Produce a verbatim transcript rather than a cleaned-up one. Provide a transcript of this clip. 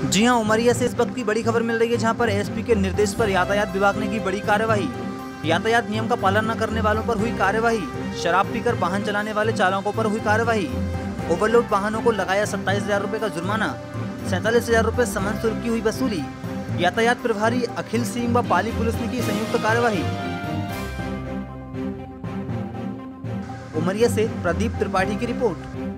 जी हां, उमरिया से इस वक्त की बड़ी खबर मिल रही है, जहां पर एसपी के निर्देश पर यातायात विभाग ने की बड़ी कार्यवाही। यातायात नियम का पालन न करने वालों पर हुई कार्यवाही। शराब पीकर वाहन चलाने वाले चालकों पर हुई कार्यवाही। ओवरलोड वाहनों को लगाया सत्ताईस हजार रुपए का जुर्माना। सैंतालीस हजार रुपए समन शुल्क की हुई वसूली। यातायात प्रभारी अखिल सिंह व पाली पुलिस ने की संयुक्त कार्यवाही। उमरिया से प्रदीप त्रिपाठी की रिपोर्ट।